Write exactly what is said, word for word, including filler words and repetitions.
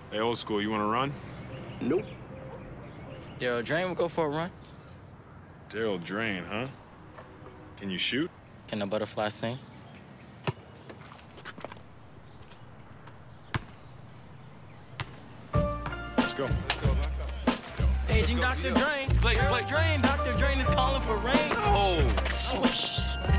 Hey, old school, you want to run? Nope. Yo, Drain will go for a run. Daryl Drain, huh? Can you shoot? Can the butterfly sing? Let's go. Let's go. Paging Doctor Drain. Blake, Blake. Drain. Doctor Drain is calling for rain. Oh. Swish.